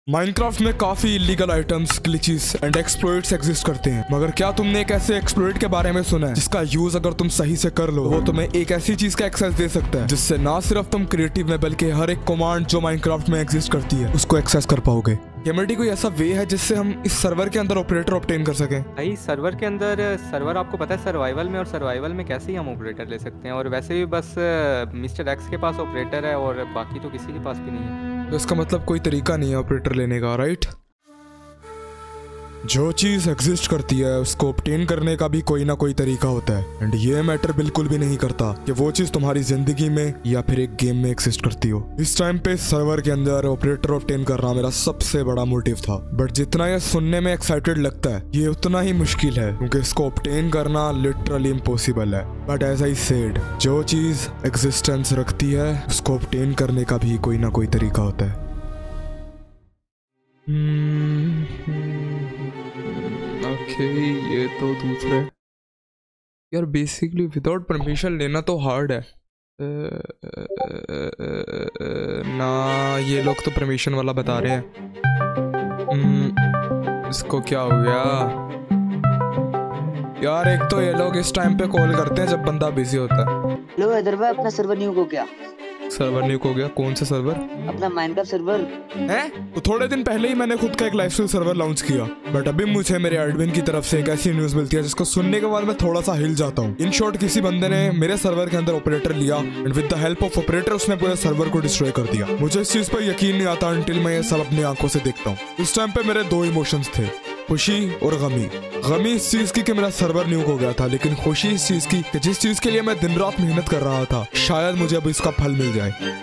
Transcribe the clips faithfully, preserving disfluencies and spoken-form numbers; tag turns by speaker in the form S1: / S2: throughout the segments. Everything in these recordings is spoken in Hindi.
S1: माइनक्राफ्ट में काफी illegal items, glitches and exploits exist करते हैं, मगर क्या तुमने एक ऐसे एक्सप्लॉइट के बारे में सुना है जिसका यूज अगर तुम सही से कर लो वो तुम्हें एक ऐसी चीज का एक्सेस दे सकता है जिससे ना सिर्फ तुम क्रिएटिव में बल्कि हर एक कमांड जो माइनक्राफ्ट में एग्जिस्ट करती है उसको एक्सेस कर पाओगे। केमिटी कोई ऐसा वे है जिससे हम इस सर्वर के अंदर ऑपरेटर ऑब्टेन कर सकें?
S2: भाई सर्वर के अंदर सर्वर आपको पता है सर्वाइवल में, और सर्वाइवल में कैसे ही हम ऑपरेटर ले सकते हैं, और वैसे भी बस मिस्टर एक्स के पास ऑपरेटर है और बाकी तो किसी के पास भी नहीं है।
S1: तो इसका मतलब कोई तरीका नहीं है ऑपरेटर लेने का, राइट? जो चीज एग्जिस्ट करती है उसको ऑब्टेन करने का भी कोई ना कोई तरीका होता है, एंड ये मैटर बिल्कुल भी नहीं करता कि वो चीज तुम्हारी जिंदगी में या फिर एक गेम में एग्जिस्ट करती हो। इस टाइम पे सर्वर के अंदर ऑपरेटर ऑब्टेन करना मेरा सबसे बड़ा मोटिव था, बट जितना ये सुनने में एक्साइटेड लगता है ये उतना ही मुश्किल है क्योंकि इसको ऑब्टेन करना लिटरली इम्पॉसिबल है। बट एज आई सेड, जो चीज एग्जिस्टेंस रखती है उसको ऑब्टेन करने का भी कोई ना कोई तरीका होता है। ओके, ये तो दूसरा है यार। बेसिकली विदाउट परमिशन लेना तो हार्ड है ना। ये लोग तो परमिशन वाला बता रहे हैं। इसको क्या हो गया यार? एक तो ये लोग इस टाइम पे कॉल करते हैं जब बंदा बिजी होता है।
S3: हेलो हैदर भाई, अपना सर्वर न्यू हो गया।
S1: सर्वर न्यू हो गया? कौन सा सर्वर?
S3: अपना माइनक्राफ्ट सर्वर
S1: है। तो थोड़े दिन पहले ही मैंने खुद का एक लाइव स्ट्रीम सर्वर लॉन्च किया, बट अभी मुझे मेरे एडमिन की तरफ से एक ऐसी न्यूज मिलती है जिसको सुनने के बाद मैं थोड़ा सा हिल जाता हूँ। इन शॉर्ट, किसी बंदे ने मेरे सर्वर के अंदर ऑपरेटर लिया and with the help of operator उसने पूरे सर्वर को डिस्ट्रॉय कर दिया। मुझे इस चीज पर यकीन नहीं आता अंटिल मैं ये सब अपनी आंखों से देखता हूँ। इस टाइम पे मेरे दो इमोशंस थे, खुशी और गमी। गमी इस चीज की कि मेरा सर्वर न्यू हो गया था, लेकिन खुशी इस चीज की कि जिस चीज के लिए मैं दिन रात मेहनत कर रहा था शायद मुझे अब इसका फल मिल जाए।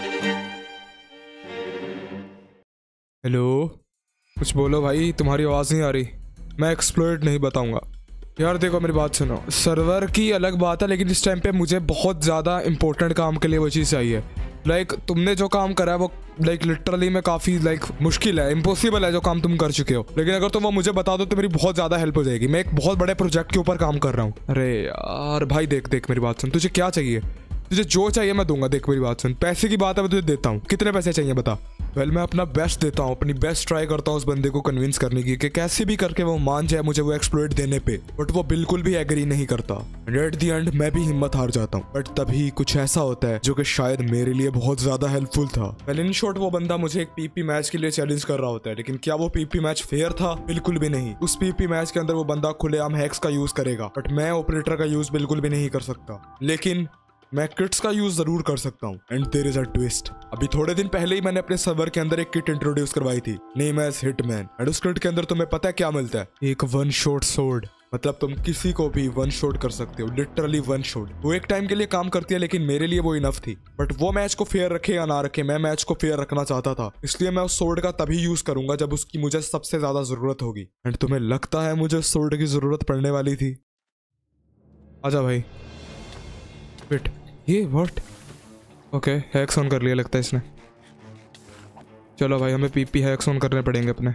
S1: हेलो, कुछ बोलो भाई, तुम्हारी आवाज नहीं आ रही। मैं एक्सप्लोइट नहीं बताऊंगा यार। देखो मेरी बात सुनो, सर्वर की अलग बात है, लेकिन इस टाइम पे मुझे बहुत ज्यादा इंपॉर्टेंट काम के लिए वो चीज़ चाहिए। लाइक like, तुमने जो काम करा है वो लाइक लिटरली में काफी लाइक मुश्किल है, इम्पॉसिबल है जो काम तुम कर चुके हो, लेकिन अगर तुम वो मुझे बता दो तो मेरी बहुत ज्यादा हेल्प हो जाएगी। मैं एक बहुत बड़े प्रोजेक्ट के ऊपर काम कर रहा हूँ। अरे यार भाई, देख देख मेरी बात सुन, तुझे क्या चाहिए? तुझे जो चाहिए मैं दूंगा। देख मेरी बात सुन, पैसे की बात है मैं तुझे देता हूँ। कितने पैसे चाहिए बता? वेल मैं अपना बेस्ट देता हूँ, अपनी बेस्ट ट्राई करता हूँ उस बंदे को कन्विंस करने की कि कैसे भी करके वो मान जाए मुझे वो एक्सप्लॉइट देने पे, बट वो बिल्कुल भी एग्री नहीं करता। एंड एट द एंड मैं भी हिम्मत हार जाता हूँ, बट तभी कुछ ऐसा होता है जो कि शायद मेरे लिए बहुत ज्यादा हेल्पफुल था। वेल इन शॉर्ट, वो बंदा मुझे एक पीपी मैच के लिए चैलेंज कर रहा होता है, लेकिन क्या वो पीपी मैच फेयर था? बिल्कुल भी नहीं। उस पीपी मैच के अंदर वो बंदा खुलेआम हैक्स का यूज करेगा, बट मैं ऑपरेटर का यूज बिल्कुल भी नहीं कर सकता, लेकिन मैं किट्स का यूज जरूर कर सकता हूँ। And there is a twist. अभी थोड़े दिन पहले ही मैंने अपने सर्वर के अंदर एक किट इंट्रोड्यूस करवाई थी, नेम एज हिटमैन। एंड उस किट के अंदर तुम्हें पता है क्या मिलता है? एक वन शॉट सोर्ड। मतलब तुम किसी को भी वन शॉट कर सकते हो, लिटरली वन शॉट। वो एक टाइम के लिए काम करती है, लेकिन मेरे लिए वो इनफ थी। बट वो मैच को फेयर रखे या ना रखे, मैं मैच को फेयर रखना चाहता था, इसलिए मैं उस सोर्ड का तभी यूज करूंगा जब उसकी मुझे सबसे ज्यादा जरूरत होगी। एंड तुम्हें लगता है मुझे सोर्ड की जरूरत पड़ने वाली थी? आजा भाई। वेट, ये व्हाट? ओके, हैक्स ऑन कर लिया लगता है इसने। चलो भाई, हमें पीपी हैक्स ऑन करने पड़ेंगे अपने।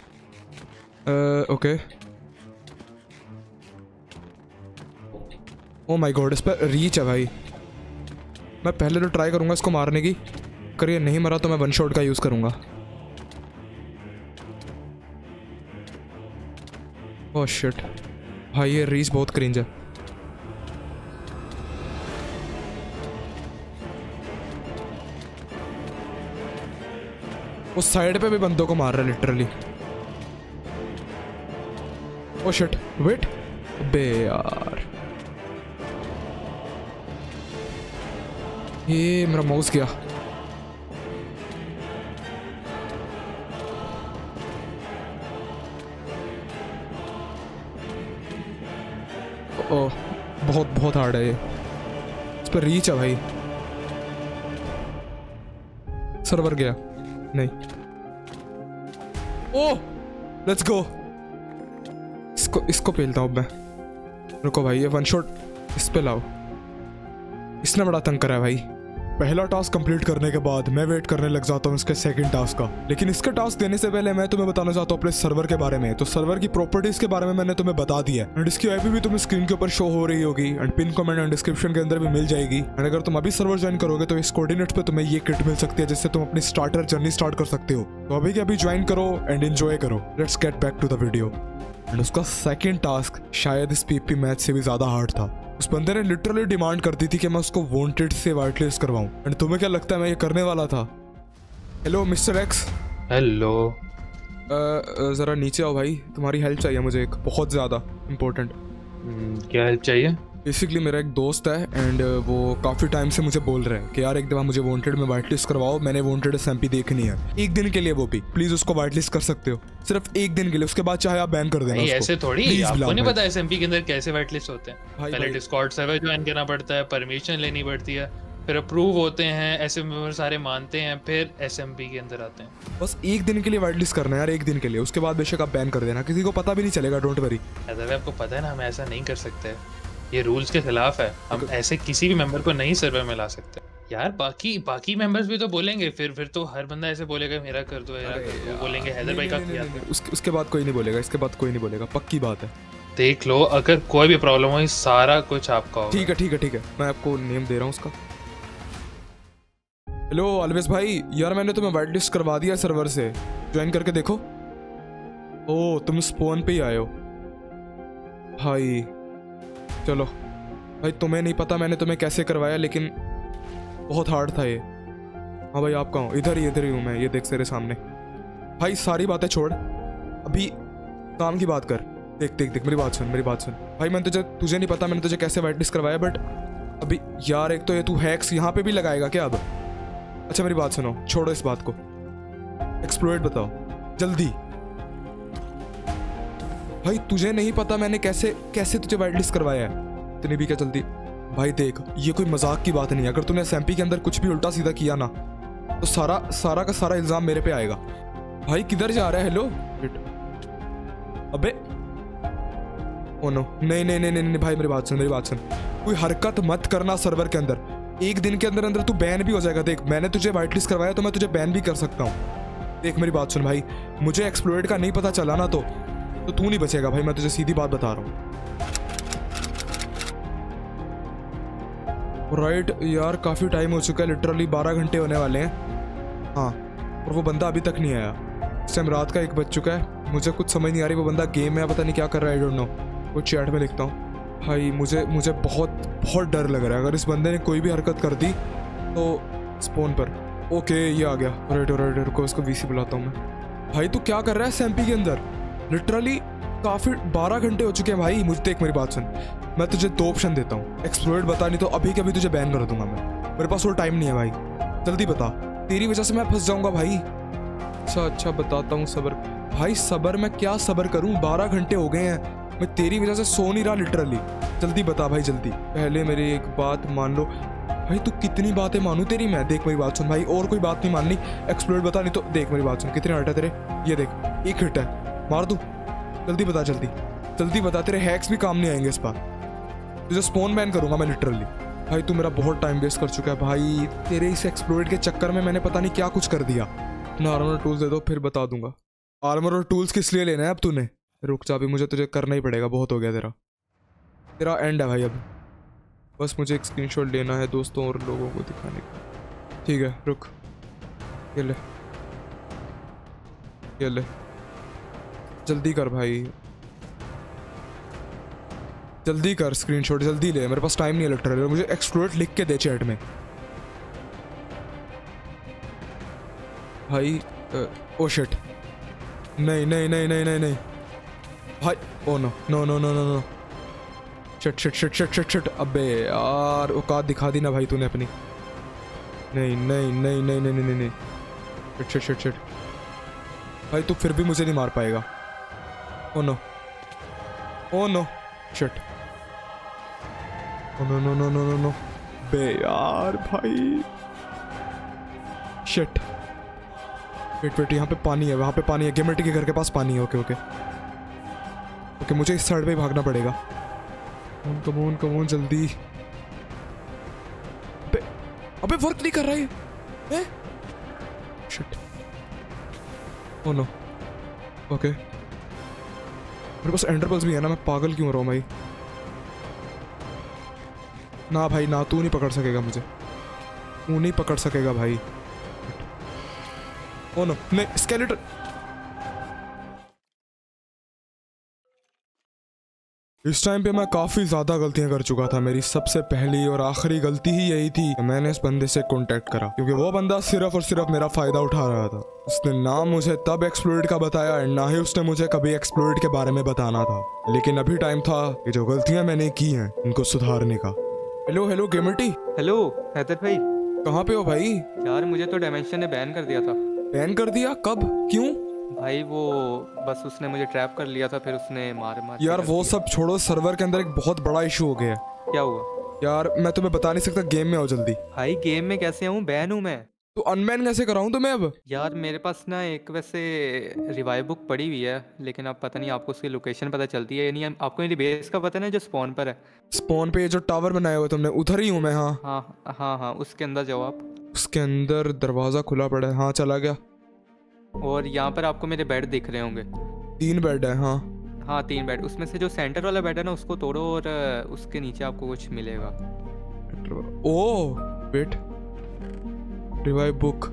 S1: ओके, ओ माय गॉड, इस पर रीच है भाई। मैं पहले तो ट्राई करूंगा इसको मारने की, अगर ये नहीं मरा तो मैं वन शॉट का यूज करूंगा। ओह शिट भाई, ये रीच बहुत क्रिंज है। उस साइड पे भी बंदों को मार रहा है लिटरली। ओ शिट, वेट, बे यार, ये मेरा माउस गया। ओ बहुत बहुत हार्ड है ये, इस पर रीच है भाई। सर्वर गया नहीं। Oh let's go. इसको इसको पेलता हूँ मैं। रुको भाई, ये वन शॉट इस पे लाओ। इसने बड़ा तंग करा है भाई। पहला टास्क कंप्लीट करने के बाद मैं वेट करने लग जाता हूँ इसके सेकंड टास्क का। लेकिन इसका टास्क देने से पहले मैं तुम्हें बताना चाहता हूँ अपने सर्वर के बारे में। तो सर्वर की प्रॉपर्टीज के बारे में मैंने तुम्हें बता दिया है एंड इसकी आईपी भी तुम्हें स्क्रीन के ऊपर शो हो रही होगी and pin comment and description के अंदर भी मिल जाएगी। एंड अगर तुम अभी सर्वर ज्वाइन करोगे तो इस कोऑर्डिनेट पे तुम्हें ये किट मिल सकती है जिससे तुम अपनी स्टार्टर जर्नी स्टार्ट कर सकते हो। तो अभी के अभी ज्वाइन करो एंड एंजॉय करो। Let's get back to the video. And उसका सेकंड टास्क शायद इस पीपी मैच से भी ज्यादा हार्ड था। उस बंदे ने लिटरली डिमांड कर दी थी कि मैं उसको वांटेड से व्हाइट लिस्ट करवाऊं। एंड तुम्हें क्या लगता है मैं ये करने वाला था? Hello mister X.
S4: हेलो।
S1: जरा नीचे आओ भाई, तुम्हारी हेल्प चाहिए मुझे एक बहुत ज्यादा इम्पोर्टेंट।
S4: क्या हेल्प चाहिए?
S1: बेसिकली मेरा एक दोस्त है एंड वो काफ़ी टाइम से मुझे बोल रहे हैं कि यार एक दफ़ा मुझे वांटेड में वाइट लिस्ट करवाओ, मैंने वांटेड एसएमपी देखनी है एक दिन के लिए, वो भी प्लीज़ उसको वाइट लिस्ट कर सकते हो सिर्फ एक दिन के लिए, उसके बाद चाहे आप बैन कर देना उसको।
S4: ऐसे थोड़ी, आपको नहीं पता एसएमपी के अंदर कैसे वाइट लिस्ट होते हैं? पहले डिस्कॉर्ड सर्वर ज्वाइन करना पड़ता है, परमिशन लेनी पड़ती है, फिर अप्रूव होते हैं, ऐसे मेंबर सारे मानते हैं, फिर एसएमपी के अंदर आते हैं।
S1: बस एक दिन के लिए वाइट लिस्ट करना है यार, एक दिन के लिए, उसके बाद बेशक आप बैन कर देना, किसी को पता भी नहीं चलेगा, डोंट वरी।
S4: आपको पता है ना हम ऐसा नहीं कर सकते, ये रूल्स के खिलाफ है, हम ऐसे किसी भी मेंबर को नहीं सर्वर में ला सकते यार। बाकी बाकी मेंबर्स भी तो बोलेंगे, फिर फिर तो हर बंदा ऐसे बोलेगा मेरा कर दो, मेरा कर दो, बोलेंगे हैदर भाई का किया।
S1: उसके उसके बाद कोई नहीं बोलेगा, इसके बाद कोई नहीं बोलेगा, पक्की बात है।
S4: देख लो, अगर कोई भी प्रॉब्लम हो सारा कुछ आपका होगा।
S1: ठीक है ठीक है ठीक है, मैं आपको नेम दे रहा हूँ उसका। हेलो अलवेज भाई, यार मैंने तुम्हें वाइट लिस्ट करवा दिया सर्वर से, ज्वाइन करके देखो। ओह तुम स्पॉन पे ही आए हो भाई, चलो भाई। तुम्हें नहीं पता मैंने तुम्हें कैसे करवाया, लेकिन बहुत हार्ड था ये। हाँ भाई आप कहाँ हो? इधर ही इधर ही हूँ मैं, ये देख तेरे सामने। भाई सारी बातें छोड़, अभी काम की बात कर। देख देख देख मेरी बात सुन, मेरी बात सुन भाई। मैंने तुझे तुझे नहीं पता मैंने तुझे कैसे वाइट लिस्ट करवाया, बट अभी यार एक तो ये तू हैक्स यहाँ पे भी लगाएगा क्या अब? अच्छा मेरी बात सुनो, छोड़ो इस बात को, एक्सप्लोइट बताओ जल्दी। भाई तुझे नहीं पता मैंने कैसे कैसे तुझे वाइट लिस्ट करवाया है, इतनी भी क्या जल्दी? भाई देख ये कोई मजाक की बात नहीं है, अगर तूने एसएमपी के अंदर कुछ भी उल्टा सीधा किया ना तो सारा सारा का सारा इल्जाम मेरे पे आएगा। भाई किधर जा रहा है? हेलो अबे ओ नो, नहीं नहीं नहीं नहीं भाई मेरी बात सुन, मेरी बात सुन, कोई हरकत मत करना सर्वर के अंदर, एक दिन के अंदर अंदर तू बैन भी हो जाएगा। देख मैंने तुझे वाइट लिस्ट करवाया तो मैं तुझे बैन भी कर सकता हूँ। देख मेरी बात सुन भाई, मुझे एक्सप्लोइट का नहीं पता चला ना तो तो तू नहीं बचेगा भाई, मैं तुझे सीधी बात बता रहा हूँ। राइट right, यार काफ़ी टाइम हो चुका है, लिटरली बारह घंटे होने वाले हैं। हाँ और वो बंदा अभी तक नहीं आया, इस टाइम रात का एक बज चुका है, मुझे कुछ समझ नहीं आ रही वो बंदा गेम में पता नहीं क्या कर रहा है, आई डोंट नो। वो चैट में लिखता हूँ भाई, मुझे मुझे बहुत बहुत डर लग रहा है, अगर इस बंदे ने कोई भी हरकत कर दी तो स्पॉन पर। ओके ये आ गया, राइट राइट रुको इसको वीसी बुलाता हूँ मैं। भाई तू क्या कर रहा है एसएमपी के अंदर? लिटरली काफ़ी बारह घंटे हो चुके हैं भाई। मुझे देख मेरी बात सुन, मैं तुझे दो ऑप्शन देता हूँ, एक्सप्लोइट बता, नहीं तो अभी के अभी तुझे बैन कर दूंगा मैं, मेरे पास वो टाइम नहीं है भाई, जल्दी बता, तेरी वजह से मैं फंस जाऊंगा भाई। अच्छा अच्छा बताता हूँ, सबर भाई, सबर मैं क्या सबर करूँ, बारह घंटे हो गए हैं, मैं तेरी वजह से सो नहीं रहा लिटरली, जल्दी बता भाई जल्दी। पहले मेरी एक बात मान लो भाई, तू कितनी बातें मानूं तेरी मैं? देख मेरी बात सुन भाई, और कोई बात नहीं माननी, एक्सप्लोइट बता, नहीं तो देख मेरी बात सुन, कितने हट है तेरे, ये देख एक हिट है, मार दूँ, जल्दी बता जल्दी जल्दी बता, तेरे हैक्स भी काम नहीं आएंगे इस बार, तुझे स्पॉन बैन करूंगा मैं लिटरली। भाई तू मेरा बहुत टाइम वेस्ट कर चुका है भाई, तेरे इस एक्सप्लोइट के चक्कर में मैंने पता नहीं क्या कुछ कर दिया। ना आर्मर टूल्स दे दो फिर बता दूंगा। आर्मर और टूल्स किस लिए लेना है अब तूने? रुक जा, अभी मुझे तुझे करना ही पड़ेगा, बहुत हो गया तेरा तेरा एंड है भाई अब। बस मुझे एक स्क्रीनशॉट लेना है दोस्तों और लोगों को दिखाने का। ठीक है रुक, ये ले ये ले, जल्दी कर भाई जल्दी कर, स्क्रीनशॉट जल्दी ले, मेरे पास टाइम नहीं है लिटरली, मुझे एक्सप्लोइट लिख के दे चैट में भाई। ओ शिट, नहीं नहीं नहीं नहीं नहीं नहीं भाई, oh no no no no no no, shit shit shit shit shit shit, अबे यार औकात दिखा दी ना भाई तूने अपनी। नहीं नहीं नहीं नहीं नहीं नहीं नहीं, शिट शिट शिट शिट भाई, तू फिर भी मुझे नहीं मार पाएगा। Oh no oh no shit, oh no no no no no no, बे यार भाई, शिट। वेट वेट, यहाँ पे पानी है, वहाँ पे पानी है, गेमर्टी के घर के पास पानी है। ओके ओके ओके, मुझे इस साइड पे ही भागना पड़ेगा। कमोन कमोन कमोन जल्दी, अबे वर्क नहीं कर रहा है ये। शिट। Oh no. ओके मेरे पास एंडर पल्स भी है ना, मैं पागल क्यों हो रहा हूँ भाई। ना भाई ना, तू नहीं पकड़ सकेगा मुझे, तू नहीं पकड़ सकेगा भाई। ओह नो, नहीं स्केलेटन। इस टाइम पे मैं काफी ज्यादा गलतियां कर चुका था। मेरी सबसे पहली और आखिरी गलती ही यही थी कि मैंने इस बंदे से कांटेक्ट करा, क्योंकि वो बंदा सिर्फ और सिर्फ मेरा फायदा उठा रहा था। उसने ना मुझे तब एक्सप्लोइट का बताया, ना ही उसने मुझे कभी एक्सप्लोइट के बारे में बताना था। लेकिन अभी टाइम था कि जो गलतियां मैंने की हैं उनको सुधारने का। हेलो हेलो गेमर्टी।
S2: हेलो हैदर भाई।
S1: कहाँ पे हो भाई?
S2: यार मुझे तो डायमेंशन ने बैन कर दिया था।
S1: बैन कर दिया? कब? क्यों?
S2: भाई वो बस उसने मुझे ट्रैप कर लिया था, फिर उसने मार मार
S1: यार वो सब छोड़ो, सर्वर के अंदर एक बहुत बड़ा इशू हो गया है।
S2: क्या हुआ?
S1: यार मैं तुम्हें बता नहीं सकता, गेम में आओ जल्दी।
S2: भाई गेम में कैसे आऊँ? बैन हूँ मैं।
S1: तो अनबैन कैसे कराऊं तुम्हें अब?
S2: यार मेरे पास ना एक वैसे रिवाइव बुक पड़ी हुई है, लेकिन अब पता नहीं आपको उसकी लोकेशन पता चलती है या नहीं। आपको मेरी बेस का पता नहीं जो स्पॉन पर है?
S1: स्पॉन पे जो टावर बनाया हुआ तुमने, उधर ही हूँ मैं। हाँ
S2: हाँ हाँ हाँ उसके अंदर जाओ आप।
S1: उसके अंदर दरवाजा खुला पड़ा है। हाँ चला गया।
S2: और यहाँ पर आपको मेरे बेड दिख रहे होंगे।
S1: तीन बेड है। हाँ
S2: हाँ तीन बेड, उसमें से जो सेंटर वाला बेड है ना उसको तोड़ो और उसके नीचे आपको कुछ मिलेगा।
S1: Oh wait, revive book.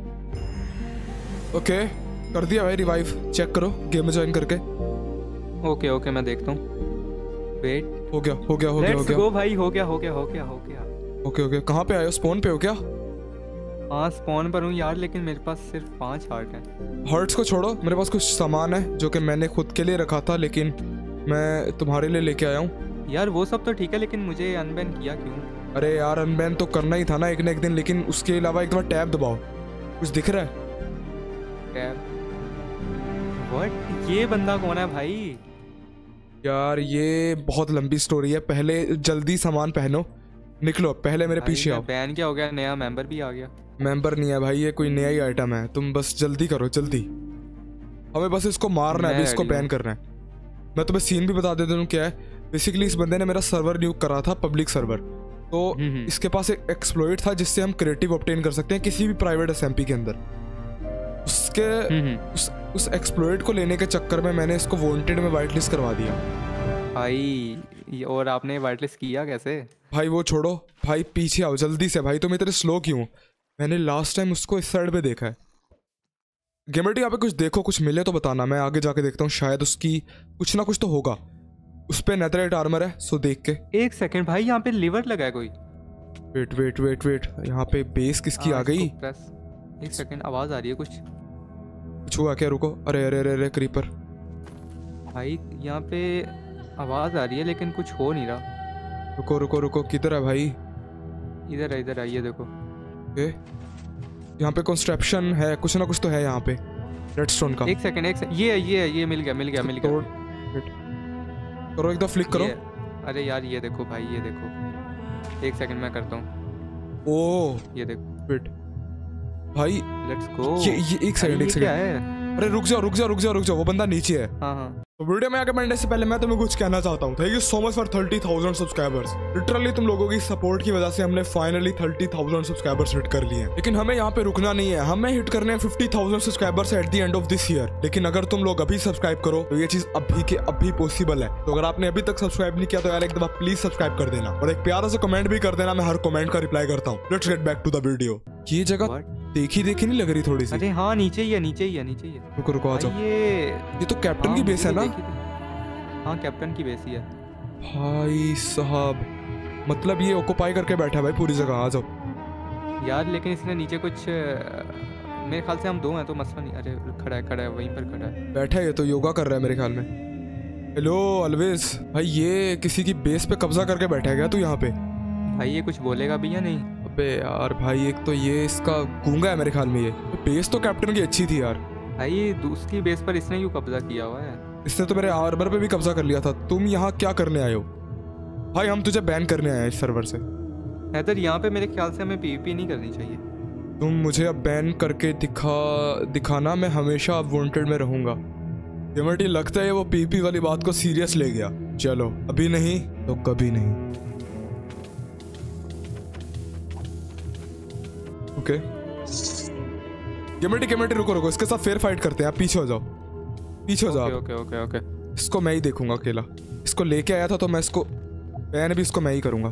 S1: Okay कर दिया भाई रिवाइव। चेक करो गेम में ज्वाइन करके।
S2: ओके ओके मैं देखता हूँ। वेट,
S1: हो गया हो गया हो गया हो गया
S2: गो भाई, हो गया हो गया हो गया हो गया।
S1: ओके ओके कहाँ पे आए हो? स्पॉन पे हो क्या?
S2: हाँ स्पॉन पर हूँ यार, लेकिन मेरे पास सिर्फ पांच हार्ट हैं।
S1: हार्ट्स को छोड़ो, मेरे पास कुछ सामान है जो कि मैंने खुद के लिए रखा था, लेकिन मैं तुम्हारे लिए लेके आया हूँ।
S2: यार वो सब तो ठीक है, लेकिन मुझे अनबैन किया क्यों?
S1: अरे यार अनबैन तो करना ही था ना एक ना एक दिन, लेकिन उसके अलावा एक बार टैब दबाओ। कुछ दिख रहा है?
S2: टैब? व्हाट? ये बंदा कौन है भाई?
S1: यार ये बहुत लंबी स्टोरी है, पहले जल्दी सामान पहनो, निकलो पहले मेरे पीछे आओ।
S2: बैन क्या हो गया? नया मेंबर भी आ गया।
S1: मेंबर नहीं है भाई, ये कोई नया ही आइटम है। तुम बस जल्दी करो जल्दी, हमें बस इसको मारना है, अभी इसको बैन करना है। मैं तुम्हें सीन भी बता देता हूँ क्या है। बेसिकली इस बंदे ने मेरा सर्वर न्यूक करा था, पब्लिक सर्वर। तो इसके पास एक एक्सप्लॉइट था जिससे हम क्रिएटिव ऑब्टेन कर सकते हैं किसी भी प्राइवेट एसएमपी के अंदर। उसके उस उस एक्सप्लॉइट को लेने के चक्कर में मैंने इसको वांटेड में वाइट लिस्ट करवा दिया
S2: भाई। और आपने वाइट लिस्ट किया कैसे?
S1: भाई वो छोड़ो भाई, पीछे आओ जल्दी से। भाई तुम इतने स्लो क्यों? मैंने लास्ट टाइम उसको इस साइड पे देखा है। गेमर्टी यहाँ पे कुछ देखो, कुछ मिले तो बताना, मैं आगे जाके देखता हूँ, शायद उसकी कुछ ना कुछ तो होगा। उस पे नेथरराइट आर्मर है, सो देख के।
S2: एक सेकंड भाई, यहाँ पे लिवर लगा है कोई।
S1: वेट वेट वेट वेट, यहाँ पे बेस किसकी आ गई?
S2: एक सेकंड, आवाज आ रही है कुछ।
S1: कुछ हुआ क्या? रुको, अरे अरे अरे अरे क्रीपर।
S2: भाई यहाँ पे आवाज आ रही है लेकिन कुछ हो नहीं रहा।
S1: रुको रुको रुको, किधर है भाई?
S2: इधर है, इधर आइए देखो।
S1: ओके यहाँ पे कंस्ट्रक्शन है, कुछ ना कुछ तो है यहाँ पे रेडस्टोन का।
S2: एक सेकंड एक सेकंड, ये ये ये मिल गया मिल गया मिल गया।
S1: करो एकदम फ्लिक करो।
S2: अरे यार ये देखो भाई, ये देखो, एक सेकंड मैं करता हूँ।
S1: ओ
S2: ये देखो।
S1: वेट भाई,
S2: लेट्स गो।
S1: ये ये एक सेकंड एक सेकंड।
S2: क्या है?
S1: अरे रुक जाओ रुक जाओ रुक जाओ रुक जाओ, वो बंदा नीचे है।
S2: हाँ हाँ।
S1: तो वीडियो में आगे बढ़ने से पहले मैं तुम्हें कुछ कहना चाहता हूँ। Thank you so much for thirty thousand subscribers. Literally तुम लोगों की सपोर्ट की वजह से हमने finally thirty thousand subscribers hit कर लिए हैं। लेकिन हमें यहाँ पे रुकना नहीं है, हमें हिट करने हैं fifty thousand subscribers at the end of this year. लेकिन अगर तुम लोग अभी सब्सक्राइब करो तो ये चीज अभी के अभी पॉसिबल है। तो अगर आपने अभी तक सब्सक्राइब नहीं किया तो यार एक दफा प्लीज सब्सक्राइब कर देना और एक प्यारा सा कमेंट भी कर देना, मैं हर कमेंट का रिप्लाई करता हूँ। Let's get back to the video. ये जगह देखी देखी नहीं लग रही थोड़ी सी?
S2: अरे हाँ नीचे ही है, नीचे ही है, नीचे ही है।
S1: रुको रुको आ जाओ।
S2: ये
S1: ये तो कैप्टन की बेस है ना?
S2: हाँ कैप्टन की बेस ही है
S1: भाई साहब, मतलब ये ऑक्यूपाई करके बैठा है भाई पूरी जगह। आ जाओ
S2: यार, लेकिन इसने नीचे कुछ, मेरे ख्याल से हम दो हैं तो मसला नहीं। अरे खड़ा है खड़ा है वहीं पर खड़ा है,
S1: बैठा है। ये तो योगा कर रहा है मेरे ख्याल में। हेलो अलवेज भाई, ये किसी की बेस पे कब्जा करके बैठा है क्या तू यहाँ पे?
S2: भाई ये कुछ बोलेगा भी या नहीं?
S1: अबे यार भाई, एक तो ये इसका गूंगा है मेरे ख्याल में। ये बेस तो कैप्टन की अच्छी थी यार।
S2: भाई ये दूसरी बेस पर इसने क्यों कब्जा किया हुआ है?
S1: इसने तो मेरे आर्मर पे भी कब्जा कर लिया था। तुम यहाँ क्या करने आए हो भाई? हम तुझे बैन करने आए हैं इस सर्वर से।
S2: हैदर यहाँ पे मेरे ख्याल से हमें पीवीपी नहीं करनी चाहिए।
S1: तुम मुझे अब बैन करके दिखा दिखाना, मैं हमेशा अब वांटेड में रहूंगा। गेमर्टी लगता है वो पीवीपी वाली बात को सीरियस ले गया। चलो अभी नहीं तो कभी नहीं। ओके गेमिटी गेमिटी रुको रुको, इसके साथ फेयर फाइट करते हैं। आप पीछे हो जाओ, पीछे हो जाओ।
S2: Okay okay okay.
S1: इसको मैं ही देखूंगा अकेला। इसको लेके आया था तो मैं इसको बैन भी इसको मैं ही करूंगा।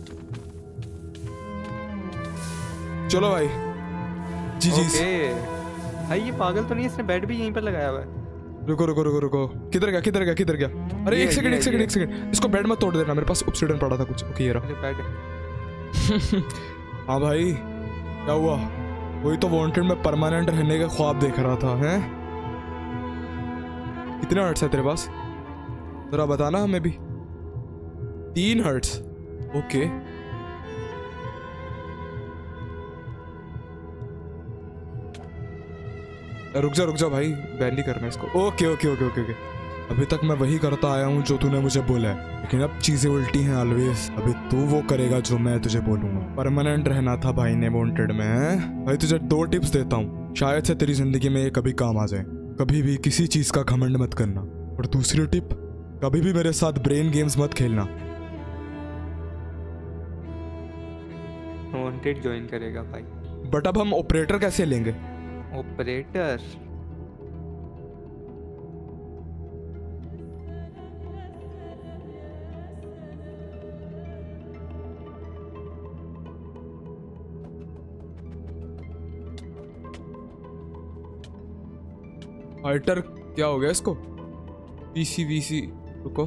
S1: चलो भाई जी जी।
S2: ओके भाई ये पागल तो नहीं, इसने बेड भी यहीं पर लगाया हुआ है।
S1: रुको रुको रुको रुको, किधर गया किधर गया किधर गया? अरे
S2: ये
S1: एक
S2: है,
S1: सेकंड
S2: ये
S1: एक
S2: है,
S1: सेकंड
S2: ये
S1: एक सेकंड, इसको बेड मत तोड़ देना, मेरे पास ऑब्सीडियन पड़ा था कुछ। ओके ये रहा।
S2: अरे बेड।
S1: हाँ भाई क्या हुआ? वही तो वांटेड में परमानेंट रहने के ख्वाब देख रहा था। हैं कितने हर्ट्स है तेरे पास? जरा बताना हमें भी। तीन हर्ट्स। ओके रुक जा रुक जा भाई, बैन नहीं करना इसको। Okay okay okay okay okay. अभी तक मैं वही करता आया हूँ जो तूने मुझे बोला है, लेकिन अब चीजें उल्टी हैं ऑलवेज। अभी तू वो करेगा जो मैं तुझे बोलूंगा। परमानेंट रहना था भाई ने वांटेड में। हैं? भाई तुझे दो टिप्स देता हूँ, शायद से तेरी जिंदगी में ये कभी काम आ जाए। कभी भी किसी चीज का घमंड मत करना, और दूसरी टिप, कभी भी मेरे साथ ब्रेन गेम्स मत खेलना।
S2: वांटेड ज्वाइन करेगा भाई।
S1: बट अब हम ऑपरेटर कैसे लेंगे?
S2: ऑपरेटर
S1: फाइटर क्या हो गया इसको? वीसी वीसी रुको।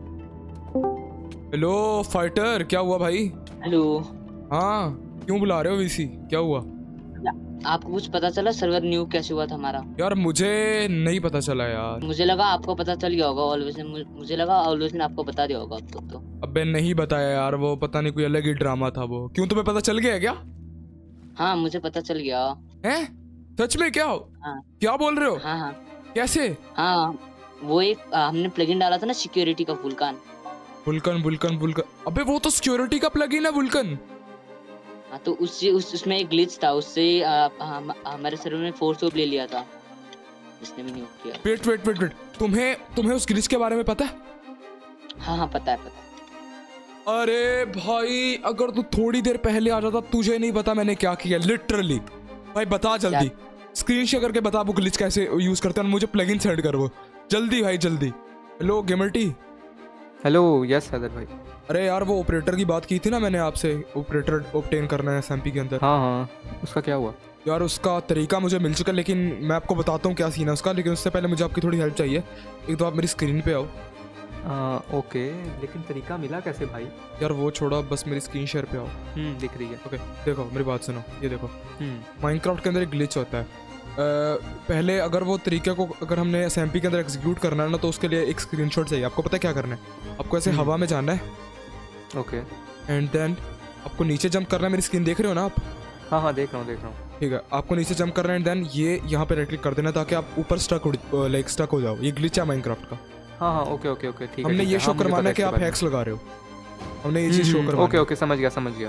S1: हेलो फाइटर, क्या हुआ भाई?
S3: हेलो,
S1: हाँ क्यों बुला रहे हो वीसी? क्या हुआ?
S3: आपको कुछ पता चला सर्वर न्यू कैसे हुआ था हमारा?
S1: यार मुझे नहीं पता चला यार।
S3: मुझे लगा आपको पता चल गया होगा। ऑलवेज ने मुझे लगा ऑलवेज ने आपको बता दिया होगा अब तक तो।
S1: अबे नहीं बताया यार, वो पता नहीं कोई अलग ही ड्रामा था वो। क्यों तुम्हें पता चल गया क्या?
S3: हाँ मुझे पता चल गया।
S1: हैं? सच में? क्या
S3: हाँ
S1: क्या बोल रहे हो?
S3: हाँ हाँ
S1: कैसे?
S3: हाँ वो एक आ, हमने प्लगइन डाला था ना सिक्योरिटी का, वुल्कान।
S1: वुल्कन वुल्कन वुल्कन अबे वो तो सिक्योरिटी का प्लगइन है वुल्कन।
S3: हाँ तो उससे उस, उसमें एक ग्लिच था, उससे आ, हम, हमारे सर्वर ने फोर्स ऑफ ले लिया था, इसने भी नहीं किया।
S1: वेट वेट वेट वेट, तुम्हें तुम्हें उस ग्लिच के बारे में पता है?
S3: हाँ हाँ पता है पता है।
S1: अरे भाई अगर तू थोड़ी देर पहले आ जाता, तुझे नहीं पता मैंने क्या किया लिटरली। भाई बता जल्दी, स्क्रीन शेयर करके बता वो ग्लिच कैसे यूज करते हैं, मुझे प्लगइन सेंड कर वो जल्दी भाई जल्दी। हेलो गेमर्टी।
S2: हेलो यस सदर भाई।
S1: अरे यार वो ऑपरेटर की बात की थी ना मैंने आपसे, ऑपरेटर ऑब्टेन करना है एसएमपी के अंदर।
S2: हाँ हाँ उसका क्या हुआ?
S1: यार उसका तरीका मुझे मिल चुका है, लेकिन मैं आपको बताता हूँ क्या सीन है उसका, लेकिन उससे पहले मुझे आपकी थोड़ी हेल्प चाहिए। एक तो आप मेरी स्क्रीन पे आओ।
S2: आ, ओके लेकिन तरीका मिला कैसे भाई?
S1: यार वो छोड़ो, बस मेरी स्क्रीन शेयर पे आओ।
S2: हम्म दिख रही है।
S1: ओके देखो मेरी बात सुनो, ये देखो
S2: हम्म
S1: माइनक्राफ्ट के अंदर एक ग्लिच होता है। Uh, पहले अगर वो तरीके को अगर हमने एसएमपी के अंदर एग्जीक्यूट करना है ना, तो उसके लिए एक स्क्रीनशॉट चाहिए। आपको पता है क्या करना है? आपको ऐसे हवा में जाना है।
S2: ओके
S1: एंड देन आपको नीचे जंप करना है। मेरी स्क्रीन देख रहे हो ना आप?
S2: हाँ हाँ देख रहा हूँ देख रहा हूँ।
S1: ठीक है, आपको नीचे जंप करना है एंड देन ये यहाँ पे राइट क्लिक कर देना ताकि आप ऊपर स्टक लाइक स्टक हो जाओ। ये ग्लिच है माइनक्राफ्ट का।
S2: हाँ हाँ ओके ओके ओके ठीक है।
S1: हमने ये शो करवाना है कि आप हैक्स लगा रहे हो। हमने ये चीज शो करवाना
S2: ओके ओके समझ गया समझ गया।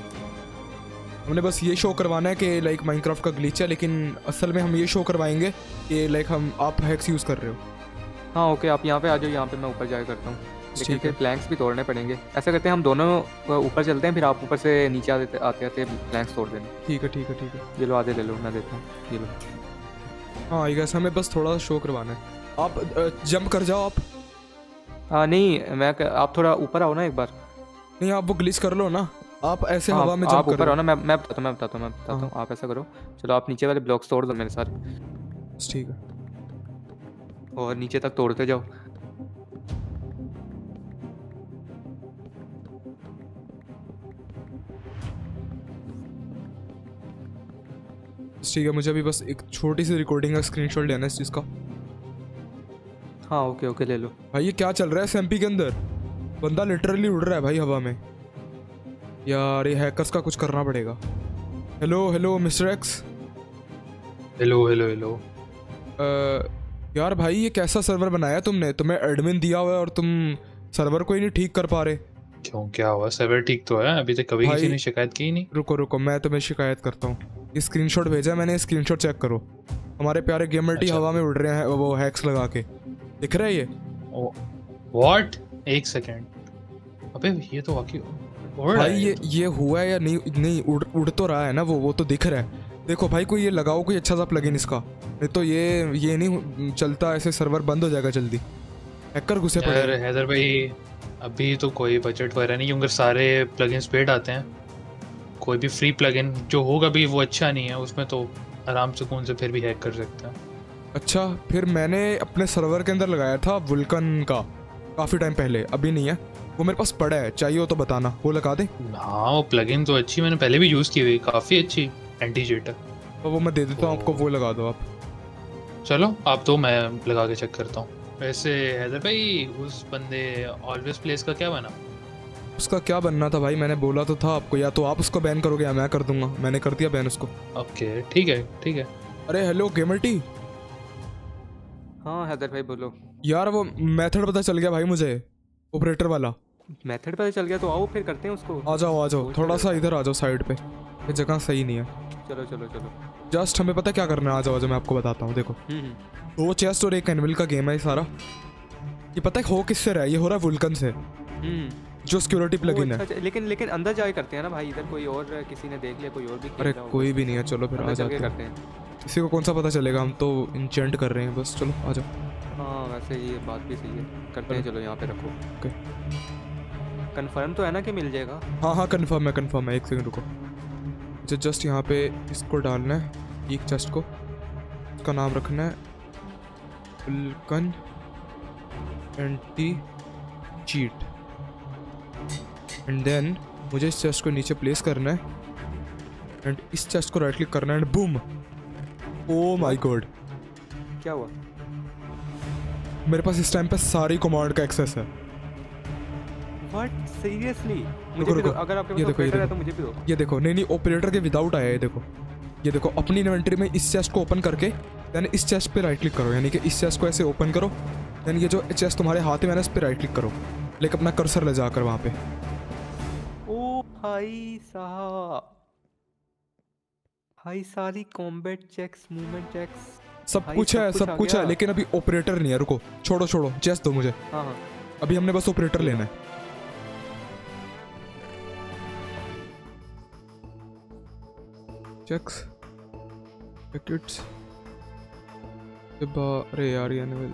S1: हमने बस ये शो करवाना है कि लाइक माइनक्राफ्ट का ग्लिच है, लेकिन असल में हम ये शो करवाएंगे कि लाइक हम आप हैक्स यूज कर रहे हो।
S2: हाँ ओके आप यहाँ पे आ जाओ, यहाँ पे मैं ऊपर जाया करता हूँ। लेकिन
S1: ठीक
S2: फिर
S1: है।
S2: प्लैंक्स भी तोड़ने पड़ेंगे। ऐसा करते हैं हम दोनों ऊपर चलते हैं, फिर आप ऊपर से नीचे आते आते आते प्लैंक्स तोड़ देना।
S1: ठीक है ठीक है ठीक है।
S2: ये लो आधे ले लो, मैं देता हूँ ये लो।
S1: हाँ आई गेस हमें बस थोड़ा शो करवाना है। आप जंप कर जाओ आप।
S2: हाँ नहीं मैं आप थोड़ा ऊपर आओ ना एक बार।
S1: नहीं आप वो ग्लिच कर लो ना, आप ऐसे
S2: हाँ,
S1: हवा में
S2: आप
S1: जंप
S2: ऊपर
S1: करो।
S2: आओ ना, मैं मैं बताता हूँ मैं बताता हूँ मैं बताता हूँ आप ऐसा करो। चलो आप नीचे वाले ब्लॉक्स तोड़ दो मेरे साथ,
S1: ठीक है।
S2: और नीचे तक तोड़ते जाओ।
S1: ठीक है, मुझे अभी बस एक छोटी सी रिकॉर्डिंग का स्क्रीनशॉट लेना है इस चीज़ का।
S2: हाँ ओके ओके ले लो।
S1: भाई ये क्या चल रहा है एसएमपी के अंदर? बंदा लिटरली उड़ रहा है भाई हवा में। यार ये हैकर्स का कुछ करना पड़ेगा। Hello hello mister X.
S4: Hello hello hello.
S1: यार भाई ये कैसा सर्वर बनाया तुमने? तुम्हें एडमिन दिया हुआ है और तुम सर्वर को ही नहीं ठीक कर पा रहे।
S4: क्यों क्या हुआ? सर्वर ठीक तो है, अभी तक कभी
S1: भाई-
S4: किसी ने शिकायत की ही नहीं।
S1: रुको रुको मैं तुम्हें शिकायत करता हूँ। ये स्क्रीनशॉट भेजा है मैंने, स्क्रीनशॉट चेक करो। हमारे प्यारे गेमर टी
S4: अच्छा।
S1: हवा में उड़ रहे हैं वो हैक्स लगा के, दिख रहा है ये?
S4: व्हाट? एक सेकंड, अबे ये तो वाकई उड़ रहा
S1: भाई
S4: है।
S1: ये ये हुआ है या नहीं? नहीं उड़ उड़ तो रहा है ना वो वो तो दिख रहा है। देखो भाई कोई ये लगाओ कोई अच्छा सा प्लगइन इसका, नहीं तो ये ये नहीं चलता, ऐसे सर्वर बंद हो जाएगा जल्दी, हैकर घुसे
S4: यार
S1: पड़े।
S4: हैदर भाई अभी तो कोई बजट वगैरह नहीं, क्योंकि सारे प्लगइन्स पेड आते हैं। कोई भी फ्री प्लगइन जो होगा भी वो अच्छा नहीं है, उसमें तो आराम से कौन से फिर भी हैक कर सकते हैं।
S1: अच्छा फिर मैंने अपने सर्वर के अंदर लगाया था वुल्कन का काफ़ी टाइम पहले, अभी नहीं है वो, मेरे पास पड़ा है, चाहिए हो तो बताना, वो लगा दे।
S4: हाँ वो प्लगइन तो अच्छी, मैंने पहले भी यूज़ की हुई, काफ़ी अच्छी एंटी चीट है।
S1: तो वो मैं दे देता हूँ आपको, वो लगा दो आप।
S4: चलो आप तो मैं लगा के चेक करता हूँ। वैसे हैदर भाई उस बंदे ऑलवेज प्लेस का क्या बना?
S1: उसका क्या बनना था भाई, मैंने बोला तो था आपको, या तो आप उसको बैन करोगे या मैं कर दूंगा, मैंने कर दिया बैन उसको।
S4: ओके ठीक है ठीक है।
S1: अरे हेलो गेमर टी।
S2: हाँ हैदर भाई बोलो।
S1: यार वो मेथड पता चल गया भाई मुझे, ऑपरेटर वाला।
S2: मेथड पता चल गया तो आओ फिर करते हैं उसको।
S1: आ जाओ आ जाओ, थोड़ा सा इधर आ जाओ साइड पे, ये जगह सही नहीं है।
S2: चलो चलो चलो।
S1: जस्ट हमें पता क्या करना है, आ जाओ आ जाओ मैं आपको बताता हूँ। देखो
S2: हम्म हम्म।
S1: दो चेस्ट और एक एनिमल का गेम है ये सारा। ये पता है हो किससे रहा है, ये हो रहा है वुल्कन से,
S2: हम्म।
S1: जो सिक्योरिटी
S2: ओ,
S1: प्लगइन है।
S2: अच्छा, लेकिन लेकिन अंदर जाके करते हैं ना भाई, इधर कोई और किसी ने देख लिया, कोई और भी खेल
S1: अरे
S2: रहा होगा।
S1: कोई भी नहीं है, चलो फिर आ
S2: अंदर
S1: जाते
S2: जाके
S1: हैं।
S2: करते हैं।
S1: किसी को कौन सा पता चलेगा, हम तो इंचेंट कर रहे हैं बस, चलो आ जाओ।
S2: हाँ वैसे ये बात भी सही है, करते हैं। चलो यहाँ पे रखो।
S1: ओके
S2: कंफर्म तो है ना कि मिल जाएगा?
S1: हाँ हाँ कंफर्म है कंफर्म है, एक सेकंड रुको। मुझे जस्ट यहाँ पे इसको डालना है, एक चेस्ट को, उसका नाम रखना है Vulcan anti cheat, and then मुझे इस चेस्ट को नीचे प्लेस करना है, एंड इस चेस्ट को राइट क्लिक करना है, and boom, oh my God
S2: क्या हुआ?
S1: मेरे पास इस टाइम पे सारी कमांड का एक्सेस है।
S2: What seriously?
S1: रुको,
S2: मुझे भी दो,
S1: रुको,
S2: अगर आपके
S1: ये
S2: पास
S1: देखो, ये
S2: ऑपरेटर है
S1: देखो।
S2: तो मुझे भी दो।
S1: ये देखो, नहीं नहीं ऑपरेटर के विदाउट आया है, देखो ये देखो। अपनी इन्वेंटरी में इस चेस्ट को ओपन करके यानी इस चेस्ट पे राइट क्लिक करो, यानी कि इस चेस्ट को ऐसे ओपन करो, यानी ये जो चेस्ट तुम्हारे हाथ में है ना इस पे राइट क्लिक करो, लेकिन अपना कर्सर ले जाकर वहाँ पे।
S2: ओ भाई साहब, भाई सारी कॉम्बैट चेक्स, मूवमेंट चेक्स,
S1: सब
S2: भाई,
S1: कुछ
S2: सब
S1: है
S2: कुछ
S1: सब
S2: आ
S1: कुछ
S2: गया।
S1: है, लेकिन अभी ऑपरेटर नहीं है। रुको छोड़ो छोड़ो, चेस्ट दो मुझे,
S2: हाँ हाँ।
S1: अभी हमने बस ऑपरेटर लेना है। चेक्स पैकेट्स, अरे यार ये आने वाले,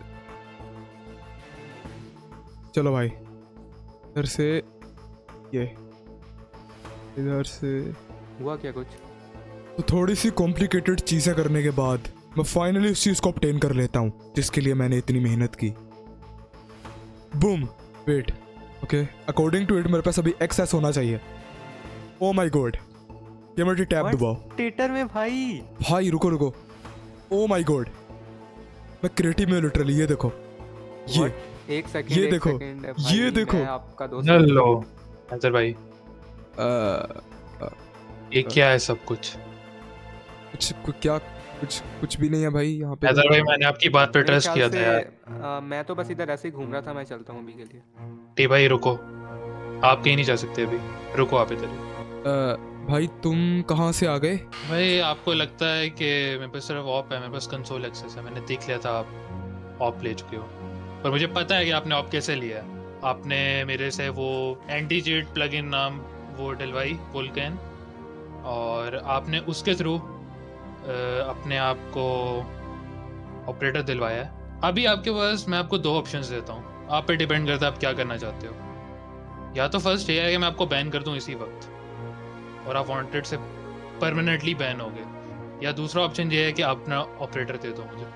S1: चलो भाई इधर से, ये इधर से।
S2: हुआ क्या कुछ?
S1: तो थोड़ी सी कॉम्प्लिकेटेड चीज़ें करने के बाद मैं फाइनली उस चीज़ को ऑब्टेन कर लेता हूँ जिसके लिए मैंने इतनी मेहनत की। Boom, wait, okay, according to it मेरे पास अभी एक्सेस होना चाहिए। ओ माय गॉड, ये मेरी टैब दबाओ।
S2: टेटर में भाई
S1: भाई रुको रुको, ओ माय गॉड, मैं क्रिएटिव में लिटरली, ये देखो ये
S2: What? एक सेकंड,
S1: ये
S2: एक
S1: देखो,
S2: सेकंड, भाई,
S1: ये देखो।
S2: मैं आपका दोस्त।
S4: हेलो हैदर भाई,
S1: अ,
S4: ये क्या है सब कुछ?
S1: कुछ कु- क्या कुछ कुछ भी नहीं है भाई यहाँ पे।
S4: हैदर भाई मैंने आपकी बात पे
S2: मेरे
S4: ट्रस्ट
S2: ख्याल
S4: किया था
S2: से,
S4: यार।
S2: आ, मैं तो बस इधर ऐसे ही घूम रहा था, मैं चलता हूँ अभी के लिए।
S4: टी भाई रुको, आप कहीं नहीं जा सकते अभी, रुको आप इधर ही।
S1: अ, भाई तुम कहाँ से आ गए?
S4: भाई आपको लगता है कि मेरे पास सिर्फ ऑप है, मेरे पास कंसोल एक्सेस है, मैंने देख लिया था आप ऑप ले चुके हो, पर मुझे पता है कि आपने ऑप कैसे लिया है। आपने मेरे से वो एंटी चीट प्लगइन नाम वो डलवाई वुल्कन, और आपने उसके थ्रू अपने आप को ऑपरेटर दिलवाया है। अभी आपके पास मैं आपको दो ऑप्शंस देता हूँ, आप पे डिपेंड करता है आप क्या करना चाहते हो। या तो फर्स्ट ये है कि मैं आपको बैन कर दूँ इसी वक्त और आप वांटेड से परमानेंटली बैन हो गए, या दूसरा ऑप्शन ये है कि आप अपना ऑपरेटर दे दो मुझे।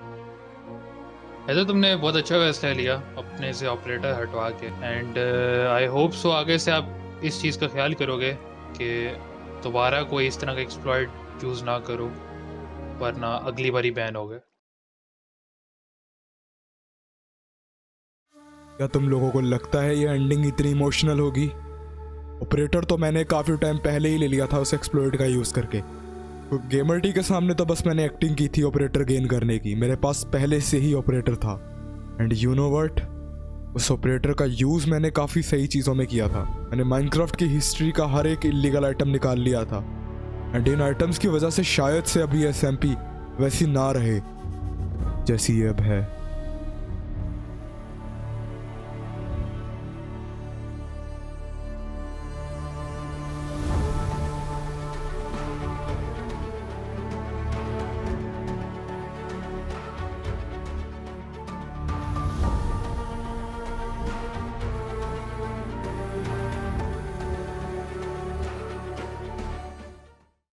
S4: ऐसा तुमने बहुत अच्छा फैसला लिया अपने से ऑपरेटर हटवा के, एंड आई होप सो आगे से आप इस चीज़ का ख्याल करोगे कि दोबारा कोई इस तरह का एक्सप्लॉइट यूज़ ना करो, वरना अगली बारी बैन हो गए।
S1: क्या तुम लोगों को लगता है ये एंडिंग इतनी इमोशनल होगी? ऑपरेटर तो मैंने काफ़ी टाइम पहले ही ले लिया था उस एक्सप्लॉइट का यूज़ करके। तो गेमर टी के सामने तो बस मैंने एक्टिंग की थी ऑपरेटर गेन करने की, मेरे पास पहले से ही ऑपरेटर था। एंड यू नो व्हाट, उस ऑपरेटर का यूज़ मैंने काफ़ी सही चीज़ों में किया था। मैंने माइनक्राफ्ट की हिस्ट्री का हर एक इलीगल आइटम निकाल लिया था, एंड इन आइटम्स की वजह से शायद से अभी एस एम पी वैसी ना रहे जैसी ये अब है।